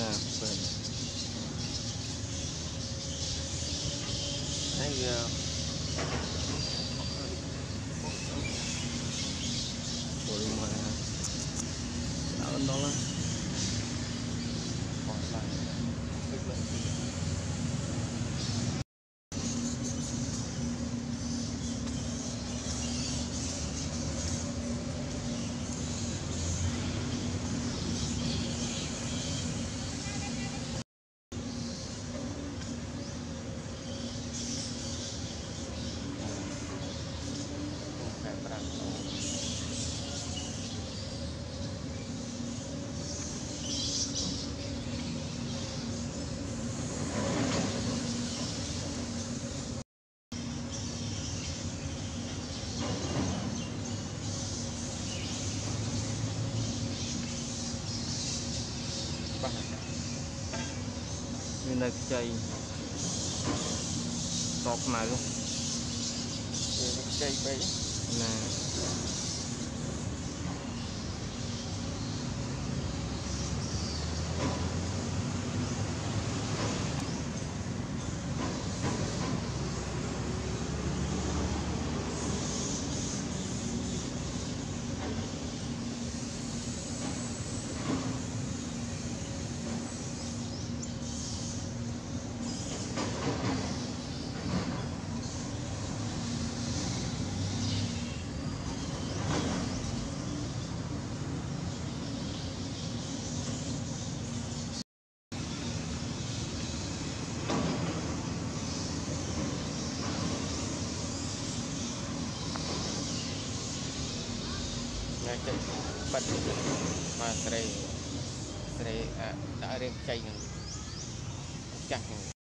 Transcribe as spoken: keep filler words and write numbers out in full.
vậy đây rồi mà áo đó là còn lại tức là như nơi chơi tọt màu chơi bay nè bật mà sợi sợi đã riêng cây chặt